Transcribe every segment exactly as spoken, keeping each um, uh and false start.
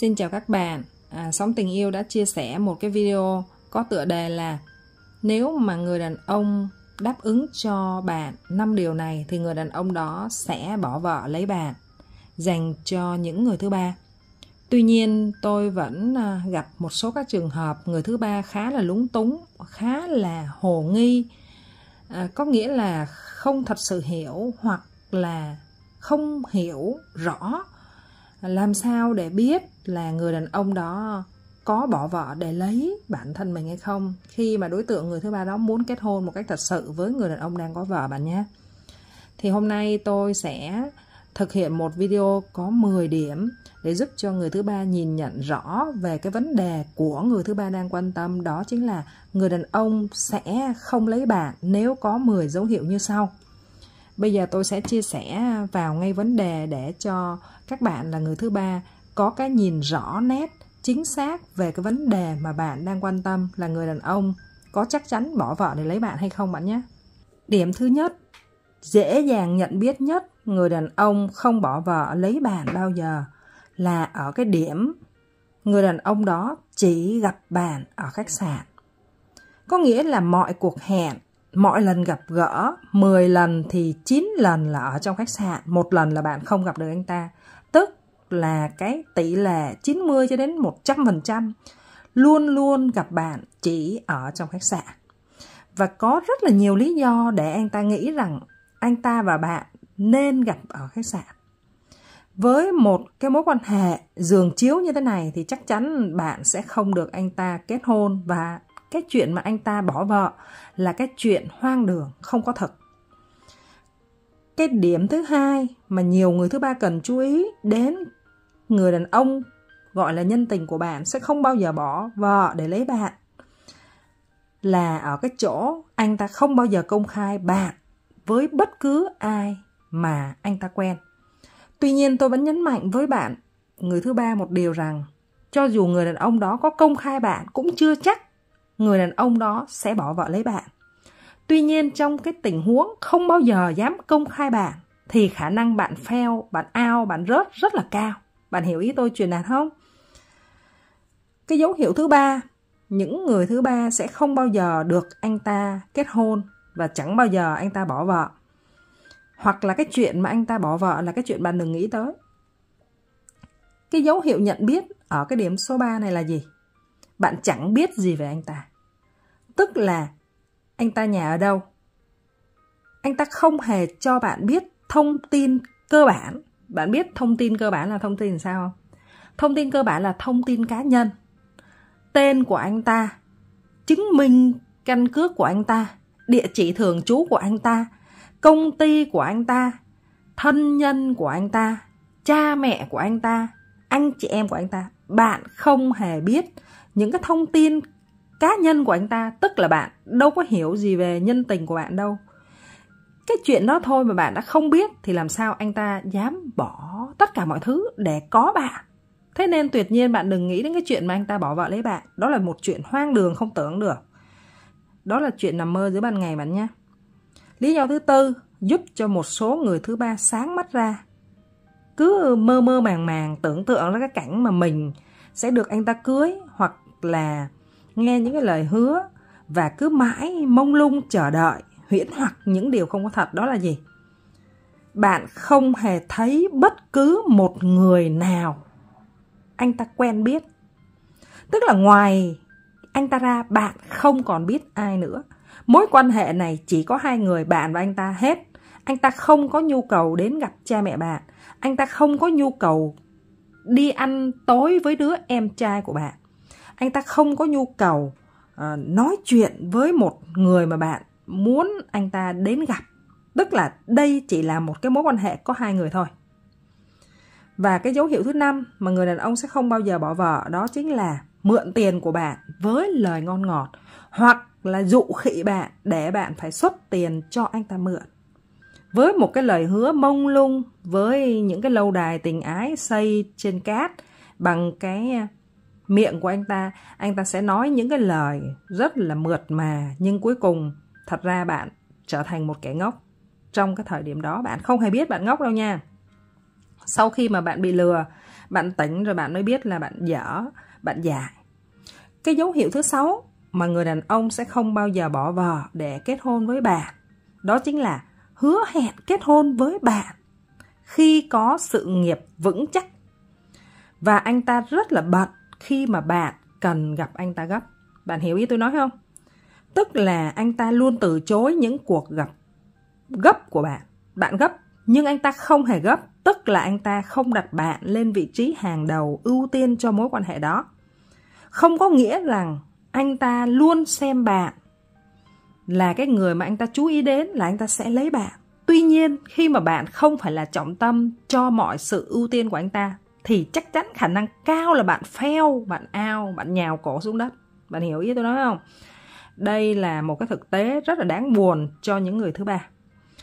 Xin chào các bạn. à, Sống Tình Yêu đã chia sẻ một cái video có tựa đề là nếu mà người đàn ông đáp ứng cho bạn năm điều này thì người đàn ông đó sẽ bỏ vợ lấy bạn, dành cho những người thứ ba. Tuy nhiên tôi vẫn gặp một số các trường hợp người thứ ba khá là lúng túng, khá là hồ nghi, à, có nghĩa là không thật sự hiểu hoặc là không hiểu rõ làm sao để biết là người đàn ông đó có bỏ vợ để lấy bản thân mình hay không, khi mà đối tượng người thứ ba đó muốn kết hôn một cách thật sự với người đàn ông đang có vợ bạn nhé. Thì hôm nay tôi sẽ thực hiện một video có mười điểm để giúp cho người thứ ba nhìn nhận rõ về cái vấn đề của người thứ ba đang quan tâm. Đó chính là người đàn ông sẽ không lấy bạn nếu có mười dấu hiệu như sau. Bây giờ tôi sẽ chia sẻ vào ngay vấn đề để cho các bạn là người thứ ba có cái nhìn rõ nét, chính xác về cái vấn đề mà bạn đang quan tâm là người đàn ông có chắc chắn bỏ vợ để lấy bạn hay không bạn nhé. Điểm thứ nhất, dễ dàng nhận biết nhất người đàn ông không bỏ vợ lấy bạn bao giờ là ở cái điểm người đàn ông đó chỉ gặp bạn ở khách sạn. Có nghĩa là mọi cuộc hẹn, mọi lần gặp gỡ, mười lần thì chín lần là ở trong khách sạn, một lần là bạn không gặp được anh ta. Tức là cái tỷ lệ chín mươi cho đến một trăm phần trăm luôn luôn gặp bạn chỉ ở trong khách sạn. Và có rất là nhiều lý do để anh ta nghĩ rằng anh ta và bạn nên gặp ở khách sạn. Với một cái mối quan hệ giường chiếu như thế này thì chắc chắn bạn sẽ không được anh ta kết hôn, và cái chuyện mà anh ta bỏ vợ là cái chuyện hoang đường, không có thật. Cái điểm thứ hai mà nhiều người thứ ba cần chú ý đến người đàn ông gọi là nhân tình của bạn sẽ không bao giờ bỏ vợ để lấy bạn là ở cái chỗ anh ta không bao giờ công khai bạn với bất cứ ai mà anh ta quen. Tuy nhiên tôi vẫn nhấn mạnh với bạn người thứ ba một điều rằng cho dù người đàn ông đó có công khai bạn cũng chưa chắc người đàn ông đó sẽ bỏ vợ lấy bạn. Tuy nhiên trong cái tình huống không bao giờ dám công khai bạn thì khả năng bạn fail, bạn out, bạn rớt rất là cao. Bạn hiểu ý tôi truyền đạt không? Cái dấu hiệu thứ ba, những người thứ ba sẽ không bao giờ được anh ta kết hôn và chẳng bao giờ anh ta bỏ vợ. Hoặc là cái chuyện mà anh ta bỏ vợ là cái chuyện bạn đừng nghĩ tới. Cái dấu hiệu nhận biết ở cái điểm số ba này là gì? Bạn chẳng biết gì về anh ta. Tức là anh ta nhà ở đâu? Anh ta không hề cho bạn biết thông tin cơ bản. Bạn biết thông tin cơ bản là thông tin làm sao không? Thông tin cơ bản là thông tin cá nhân. Tên của anh ta, chứng minh căn cước của anh ta, địa chỉ thường trú của anh ta, công ty của anh ta, thân nhân của anh ta, cha mẹ của anh ta, anh chị em của anh ta. Bạn không hề biết những cái thông tin cá nhân của anh ta, tức là bạn đâu có hiểu gì về nhân tình của bạn đâu. Cái chuyện đó thôi mà bạn đã không biết thì làm sao anh ta dám bỏ tất cả mọi thứ để có bạn. Thế nên tuyệt nhiên bạn đừng nghĩ đến cái chuyện mà anh ta bỏ vợ lấy bạn. Đó là một chuyện hoang đường không tưởng được. Đó là chuyện nằm mơ dưới ban ngày bạn nhé. Lý do thứ tư giúp cho một số người thứ ba sáng mắt ra. Cứ mơ mơ màng màng tưởng tượng ra cái cảnh mà mình sẽ được anh ta cưới, hoặc là nghe những cái lời hứa và cứ mãi mông lung chờ đợi, huyễn hoặc những điều không có thật. Đó là gì? Bạn không hề thấy bất cứ một người nào anh ta quen biết. Tức là ngoài anh ta ra bạn không còn biết ai nữa. Mối quan hệ này chỉ có hai người, bạn và anh ta hết. Anh ta không có nhu cầu đến gặp cha mẹ bạn. Anh ta không có nhu cầu đi ăn tối với đứa em trai của bạn. Anh ta không có nhu cầu uh, nói chuyện với một người mà bạn muốn anh ta đến gặp. Tức là đây chỉ là một cái mối quan hệ có hai người thôi. Và cái dấu hiệu thứ năm mà người đàn ông sẽ không bao giờ bỏ vợ, đó chính là mượn tiền của bạn với lời ngon ngọt, hoặc là dụ khị bạn để bạn phải xuất tiền cho anh ta mượn. Với một cái lời hứa mông lung, với những cái lâu đài tình ái xây trên cát, bằng cái miệng của anh ta, anh ta sẽ nói những cái lời rất là mượt mà, nhưng cuối cùng thật ra bạn trở thành một kẻ ngốc. Trong cái thời điểm đó bạn không hề biết bạn ngốc đâu nha. Sau khi mà bạn bị lừa, bạn tỉnh rồi bạn mới biết là bạn dở, bạn dại. Cái dấu hiệu thứ sáu mà người đàn ông sẽ không bao giờ bỏ vợ để kết hôn với bạn, đó chính là hứa hẹn kết hôn với bạn khi có sự nghiệp vững chắc. Và anh ta rất là bận khi mà bạn cần gặp anh ta gấp. Bạn hiểu ý tôi nói không? Tức là anh ta luôn từ chối những cuộc gặp gấp của bạn. Bạn gấp, nhưng anh ta không hề gấp. Tức là anh ta không đặt bạn lên vị trí hàng đầu ưu tiên cho mối quan hệ đó. Không có nghĩa rằng anh ta luôn xem bạn là cái người mà anh ta chú ý đến là anh ta sẽ lấy bạn. Tuy nhiên, khi mà bạn không phải là trọng tâm cho mọi sự ưu tiên của anh ta, thì chắc chắn khả năng cao là bạn fail, bạn out, bạn nhào cổ xuống đất. Bạn hiểu ý tôi nói không? Đây là một cái thực tế rất là đáng buồn cho những người thứ ba.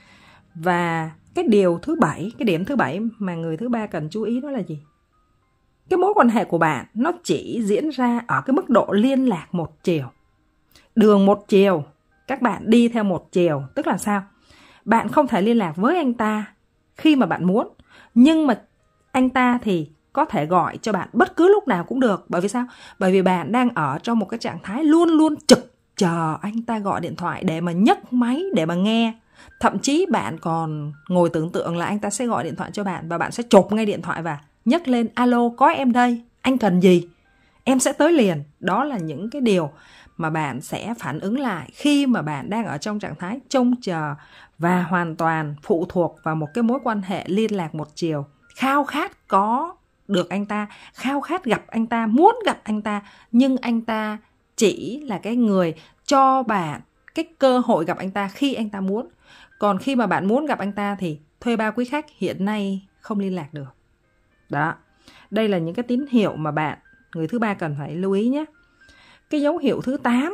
Và cái điều thứ bảy, cái điểm thứ bảy mà người thứ ba cần chú ý đó là gì? Cái mối quan hệ của bạn nó chỉ diễn ra ở cái mức độ liên lạc một chiều. Đường một chiều, các bạn đi theo một chiều, tức là sao? Bạn không thể liên lạc với anh ta khi mà bạn muốn, nhưng mà anh ta thì có thể gọi cho bạn bất cứ lúc nào cũng được. Bởi vì sao? Bởi vì bạn đang ở trong một cái trạng thái luôn luôn trực chờ anh ta gọi điện thoại để mà nhấc máy, để mà nghe. Thậm chí bạn còn ngồi tưởng tượng là anh ta sẽ gọi điện thoại cho bạn và bạn sẽ chộp ngay điện thoại và nhấc lên: alo, có em đây, anh cần gì? Em sẽ tới liền. Đó là những cái điều mà bạn sẽ phản ứng lại khi mà bạn đang ở trong trạng thái trông chờ và hoàn toàn phụ thuộc vào một cái mối quan hệ liên lạc một chiều. Khao khát có được anh ta, khao khát gặp anh ta, muốn gặp anh ta, nhưng anh ta chỉ là cái người cho bạn cái cơ hội gặp anh ta khi anh ta muốn. Còn khi mà bạn muốn gặp anh ta thì thuê bao quý khách hiện nay không liên lạc được. Đó, đây là những cái tín hiệu mà bạn, người thứ ba cần phải lưu ý nhé. Cái dấu hiệu thứ tám,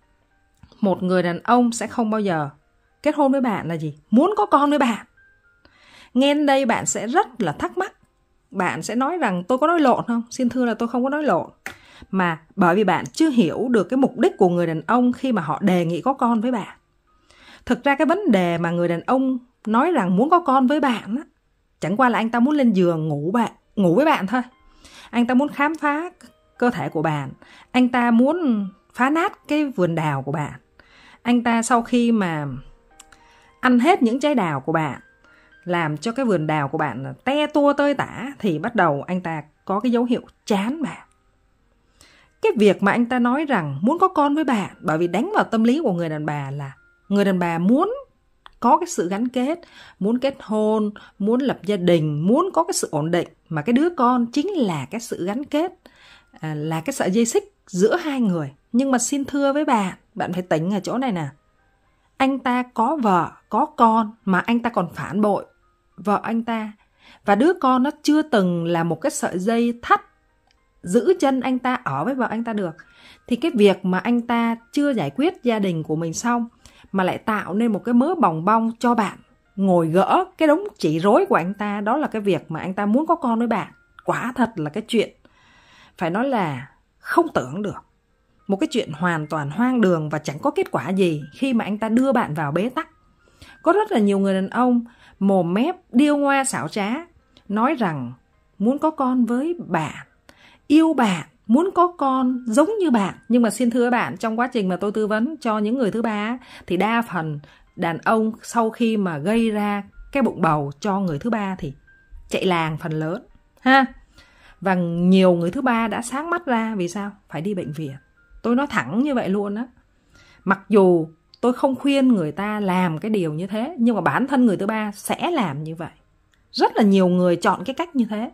một người đàn ông sẽ không bao giờ kết hôn với bạn là gì? Muốn có con với bạn. Nghe đến đây bạn sẽ rất là thắc mắc. Bạn sẽ nói rằng tôi có nói lộn không? Xin thưa là tôi không có nói lộn. Mà bởi vì bạn chưa hiểu được cái mục đích của người đàn ông khi mà họ đề nghị có con với bạn. Thực ra cái vấn đề mà người đàn ông nói rằng muốn có con với bạn á, chẳng qua là anh ta muốn lên giường ngủ bạn, ngủ với bạn thôi. Anh ta muốn khám phá cơ thể của bạn. Anh ta muốn phá nát cái vườn đào của bạn. Anh ta sau khi mà ăn hết những trái đào của bạn, làm cho cái vườn đào của bạn te tua tơi tả, thì bắt đầu anh ta có cái dấu hiệu chán bạn. Cái việc mà anh ta nói rằng muốn có con với bạn, bởi vì đánh vào tâm lý của người đàn bà là người đàn bà muốn có cái sự gắn kết, muốn kết hôn, muốn lập gia đình, muốn có cái sự ổn định. Mà cái đứa con chính là cái sự gắn kết, à, là cái sợi dây xích giữa hai người. Nhưng mà xin thưa với bạn, bạn phải tỉnh ở chỗ này nè. Anh ta có vợ, có con mà anh ta còn phản bội vợ anh ta. Và đứa con nó chưa từng là một cái sợi dây thắt giữ chân anh ta ở với vợ anh ta được. Thì cái việc mà anh ta chưa giải quyết gia đình của mình xong mà lại tạo nên một cái mớ bòng bong cho bạn ngồi gỡ cái đống chỉ rối của anh ta, đó là cái việc mà anh ta muốn có con với bạn. Quả thật là cái chuyện phải nói là không tưởng được. Một cái chuyện hoàn toàn hoang đường và chẳng có kết quả gì khi mà anh ta đưa bạn vào bế tắc. Có rất là nhiều người đàn ông mồm mép điêu ngoa xảo trá, nói rằng muốn có con với bạn, yêu bạn, muốn có con giống như bạn. Nhưng mà xin thưa các bạn, trong quá trình mà tôi tư vấn cho những người thứ ba thì đa phần đàn ông sau khi mà gây ra cái bụng bầu cho người thứ ba thì chạy làng phần lớn ha. Và nhiều người thứ ba đã sáng mắt ra vì sao? Phải đi bệnh viện. Tôi nói thẳng như vậy luôn á. Mặc dù tôi không khuyên người ta làm cái điều như thế, nhưng mà bản thân người thứ ba sẽ làm như vậy. Rất là nhiều người chọn cái cách như thế.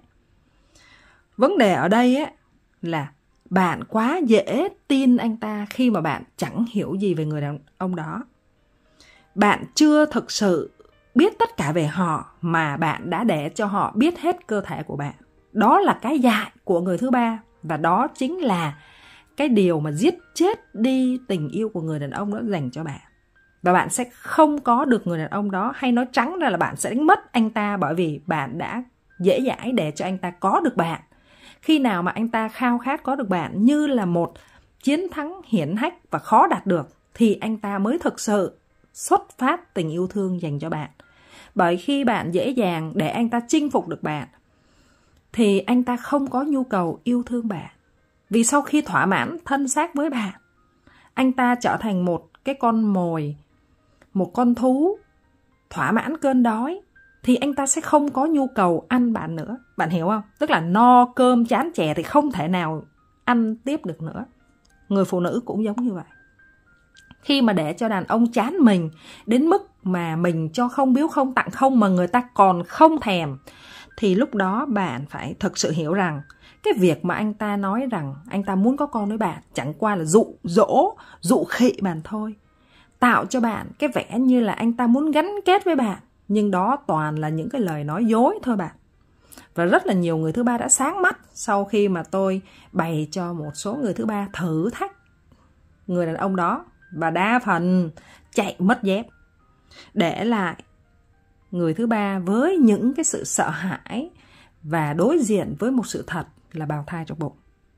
Vấn đề ở đây á là bạn quá dễ tin anh ta khi mà bạn chẳng hiểu gì về người đàn ông đó. Bạn chưa thực sự biết tất cả về họ mà bạn đã để cho họ biết hết cơ thể của bạn. Đó là cái dại của người thứ ba. Và đó chính là cái điều mà giết chết đi tình yêu của người đàn ông đó dành cho bạn. Và bạn sẽ không có được người đàn ông đó, hay nói trắng ra là bạn sẽ đánh mất anh ta, bởi vì bạn đã dễ dãi để cho anh ta có được bạn. Khi nào mà anh ta khao khát có được bạn như là một chiến thắng hiển hách và khó đạt được, thì anh ta mới thực sự xuất phát tình yêu thương dành cho bạn. Bởi khi bạn dễ dàng để anh ta chinh phục được bạn thì anh ta không có nhu cầu yêu thương bạn. Vì sau khi thỏa mãn thân xác với bạn, anh ta trở thành một cái con mồi, một con thú thỏa mãn cơn đói, thì anh ta sẽ không có nhu cầu ăn bạn nữa. Bạn hiểu không? Tức là no cơm chán chè thì không thể nào ăn tiếp được nữa. Người phụ nữ cũng giống như vậy. Khi mà để cho đàn ông chán mình đến mức mà mình cho không biếu không tặng không mà người ta còn không thèm, thì lúc đó bạn phải thực sự hiểu rằng cái việc mà anh ta nói rằng anh ta muốn có con với bạn chẳng qua là dụ dỗ, dụ khị bạn thôi. Tạo cho bạn cái vẻ như là anh ta muốn gắn kết với bạn, nhưng đó toàn là những cái lời nói dối thôi bạn. Và rất là nhiều người thứ ba đã sáng mắt sau khi mà tôi bày cho một số người thứ ba thử thách người đàn ông đó, và đa phần chạy mất dép, để lại người thứ ba với những cái sự sợ hãi và đối diện với một sự thật là bào thai trong bụng.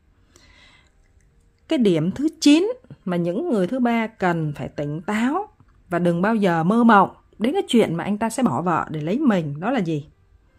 Cái điểm thứ chín mà những người thứ ba cần phải tỉnh táo và đừng bao giờ mơ mộng đến cái chuyện mà anh ta sẽ bỏ vợ để lấy mình, đó là gì?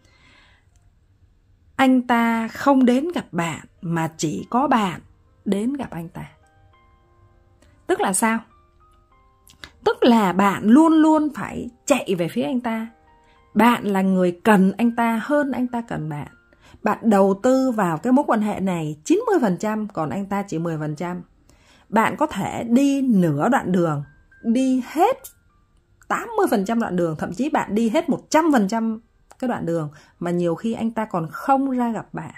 Anh ta không đến gặp bạn mà chỉ có bạn đến gặp anh ta. Tức là sao? Tức là bạn luôn luôn phải chạy về phía anh ta. Bạn là người cần anh ta hơn anh ta cần bạn. Bạn đầu tư vào cái mối quan hệ này chín mươi phần trăm, còn anh ta chỉ mười phần trăm. Bạn có thể đi nửa đoạn đường, đi hết tám mươi phần trăm đoạn đường, thậm chí bạn đi hết một trăm phần trăm cái đoạn đường mà nhiều khi anh ta còn không ra gặp bạn.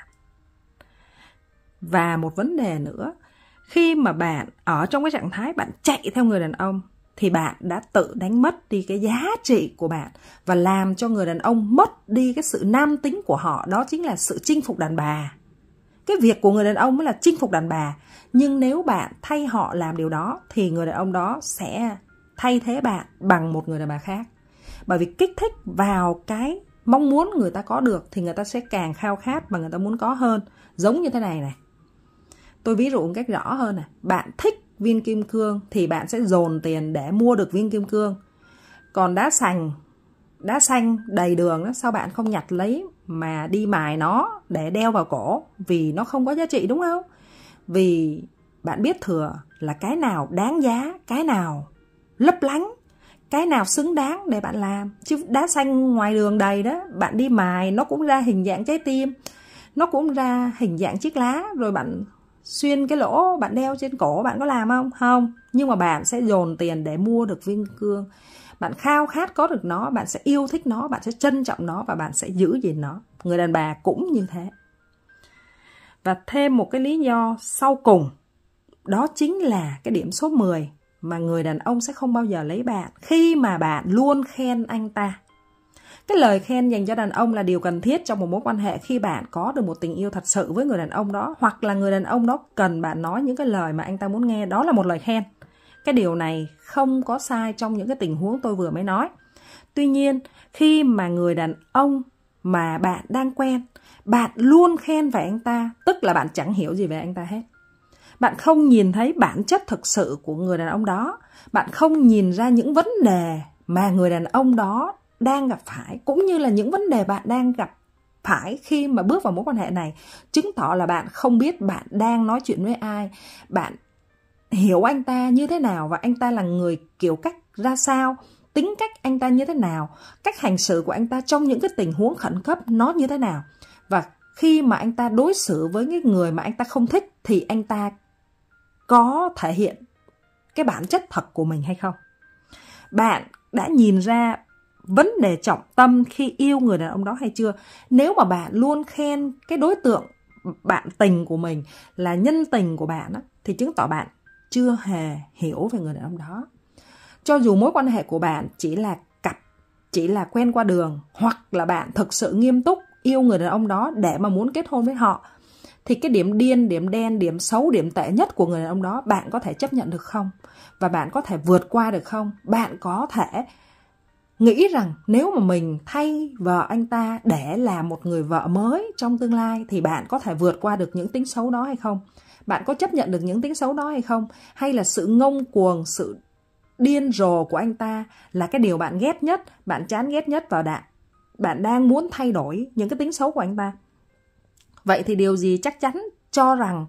Và một vấn đề nữa, khi mà bạn ở trong cái trạng thái bạn chạy theo người đàn ông thì bạn đã tự đánh mất đi cái giá trị của bạn và làm cho người đàn ông mất đi cái sự nam tính của họ, đó chính là sự chinh phục đàn bà. Cái việc của người đàn ông mới là chinh phục đàn bà, nhưng nếu bạn thay họ làm điều đó thì người đàn ông đó sẽ thay thế bạn bằng một người đàn bà khác. Bởi vì kích thích vào cái mong muốn người ta có được thì người ta sẽ càng khao khát và người ta muốn có hơn. Giống như thế này này, tôi ví dụ một cách rõ hơn này. Bạn thích viên kim cương thì bạn sẽ dồn tiền để mua được viên kim cương. Còn đá xanh, đá xanh đầy đường đó, sao bạn không nhặt lấy mà đi mài nó để đeo vào cổ? Vì nó không có giá trị, đúng không? Vì bạn biết thừa là cái nào đáng giá, cái nào lấp lánh, cái nào xứng đáng để bạn làm. Chứ đá xanh ngoài đường đầy đó, bạn đi mài nó cũng ra hình dạng trái tim, nó cũng ra hình dạng chiếc lá, rồi bạn xuyên cái lỗ bạn đeo trên cổ, bạn có làm không? Không. Nhưng mà bạn sẽ dồn tiền để mua được viên cương. Bạn khao khát có được nó, bạn sẽ yêu thích nó, bạn sẽ trân trọng nó và bạn sẽ giữ gìn nó. Người đàn bà cũng như thế. Và thêm một cái lý do sau cùng, đó chính là cái điểm số mười mà người đàn ông sẽ không bao giờ lấy bạn khi mà bạn luôn khen anh ta. Cái lời khen dành cho đàn ông là điều cần thiết trong một mối quan hệ khi bạn có được một tình yêu thật sự với người đàn ông đó, hoặc là người đàn ông đó cần bạn nói những cái lời mà anh ta muốn nghe, đó là một lời khen. Cái điều này không có sai trong những cái tình huống tôi vừa mới nói. Tuy nhiên, khi mà người đàn ông mà bạn đang quen, bạn luôn khen về anh ta, tức là bạn chẳng hiểu gì về anh ta hết. Bạn không nhìn thấy bản chất thực sự của người đàn ông đó. Bạn không nhìn ra những vấn đề mà người đàn ông đó đang gặp phải, cũng như là những vấn đề bạn đang gặp phải khi mà bước vào mối quan hệ này. Chứng tỏ là bạn không biết bạn đang nói chuyện với ai, bạn hiểu anh ta như thế nào và anh ta là người kiểu cách ra sao, tính cách anh ta như thế nào, cách hành xử của anh ta trong những cái tình huống khẩn cấp nó như thế nào. Và khi mà anh ta đối xử với cái người mà anh ta không thích thì anh ta có thể hiện cái bản chất thật của mình hay không. Bạn đã nhìn ra vấn đề trọng tâm khi yêu người đàn ông đó hay chưa? Nếu mà bạn luôn khen cái đối tượng bạn tình của mình là nhân tình của bạn á, thì chứng tỏ bạn chưa hề hiểu về người đàn ông đó. Cho dù mối quan hệ của bạn chỉ là cặp, chỉ là quen qua đường, hoặc là bạn thực sự nghiêm túc yêu người đàn ông đó để mà muốn kết hôn với họ, thì cái điểm điên, điểm đen, điểm xấu, điểm tệ nhất của người đàn ông đó bạn có thể chấp nhận được không? Và bạn có thể vượt qua được không? Bạn có thể nghĩ rằng nếu mà mình thay vợ anh ta để làm một người vợ mới trong tương lai thì bạn có thể vượt qua được những tính xấu đó hay không? Bạn có chấp nhận được những tính xấu đó hay không? Hay là sự ngông cuồng, sự điên rồ của anh ta là cái điều bạn ghét nhất, bạn chán ghét nhất và bạn, bạn đang muốn thay đổi những cái tính xấu của anh ta. Vậy thì điều gì chắc chắn cho rằng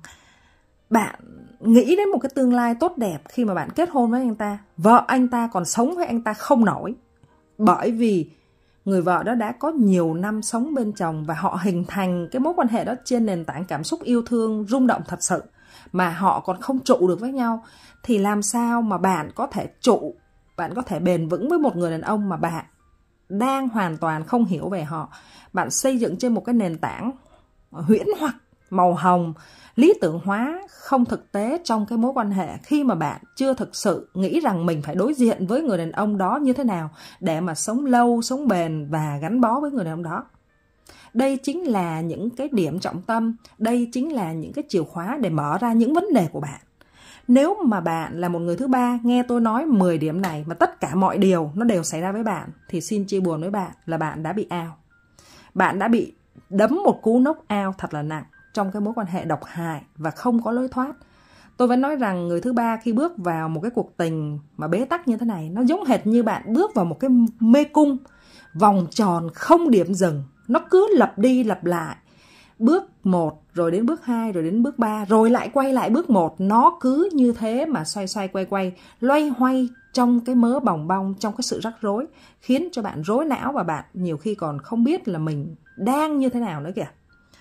bạn nghĩ đến một cái tương lai tốt đẹp khi mà bạn kết hôn với anh ta? Vợ anh ta còn sống với anh ta không nổi. Bởi vì người vợ đó đã có nhiều năm sống bên chồng và họ hình thành cái mối quan hệ đó trên nền tảng cảm xúc yêu thương, rung động thật sự, mà họ còn không trụ được với nhau. Thì làm sao mà bạn có thể trụ, bạn có thể bền vững với một người đàn ông mà bạn đang hoàn toàn không hiểu về họ? Bạn xây dựng trên một cái nền tảng huyễn hoặc, màu hồng, lý tưởng hóa, không thực tế trong cái mối quan hệ, khi mà bạn chưa thực sự nghĩ rằng mình phải đối diện với người đàn ông đó như thế nào để mà sống lâu, sống bền và gắn bó với người đàn ông đó. Đây chính là những cái điểm trọng tâm, đây chính là những cái chìa khóa để mở ra những vấn đề của bạn. Nếu mà bạn là một người thứ ba nghe tôi nói mười điểm này mà tất cả mọi điều nó đều xảy ra với bạn, thì xin chia buồn với bạn là bạn đã bị out. Bạn đã bị đấm một cú knock out thật là nặng trong cái mối quan hệ độc hại và không có lối thoát. Tôi vẫn nói rằng người thứ ba khi bước vào một cái cuộc tình mà bế tắc như thế này, nó giống hệt như bạn bước vào một cái mê cung, vòng tròn không điểm dừng. Nó cứ lặp đi lặp lại. Bước một, rồi đến bước hai, rồi đến bước ba, rồi lại quay lại bước một. Nó cứ như thế mà xoay xoay quay quay, loay hoay trong cái mớ bòng bong, trong cái sự rắc rối, khiến cho bạn rối não và bạn nhiều khi còn không biết là mình đang như thế nào nữa kìa.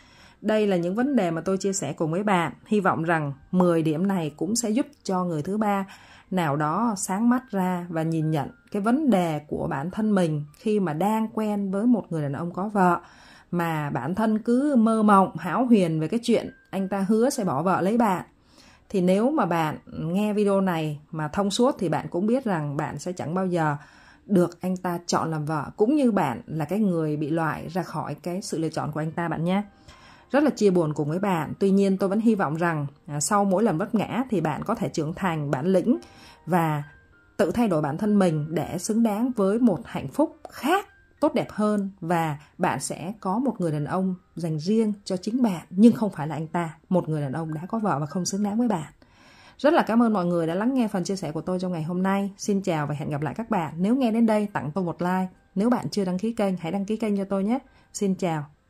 Đây là những vấn đề mà tôi chia sẻ cùng với bạn. Hy vọng rằng mười điểm này cũng sẽ giúp cho người thứ ba nào đó sáng mắt ra và nhìn nhận cái vấn đề của bản thân mình khi mà đang quen với một người đàn ông có vợ, mà bản thân cứ mơ mộng, hão huyền về cái chuyện anh ta hứa sẽ bỏ vợ lấy bạn. Thì nếu mà bạn nghe video này mà thông suốt thì bạn cũng biết rằng bạn sẽ chẳng bao giờ được anh ta chọn làm vợ, cũng như bạn là cái người bị loại ra khỏi cái sự lựa chọn của anh ta bạn nhé. Rất là chia buồn cùng với bạn. Tuy nhiên tôi vẫn hy vọng rằng à, sau mỗi lần vấp ngã thì bạn có thể trưởng thành, bản lĩnh và tự thay đổi bản thân mình để xứng đáng với một hạnh phúc khác, tốt đẹp hơn. Và bạn sẽ có một người đàn ông dành riêng cho chính bạn, nhưng không phải là anh ta, một người đàn ông đã có vợ và không xứng đáng với bạn. Rất là cảm ơn mọi người đã lắng nghe phần chia sẻ của tôi trong ngày hôm nay. Xin chào và hẹn gặp lại các bạn. Nếu nghe đến đây tặng tôi một like. Nếu bạn chưa đăng ký kênh, hãy đăng ký kênh cho tôi nhé. Xin chào.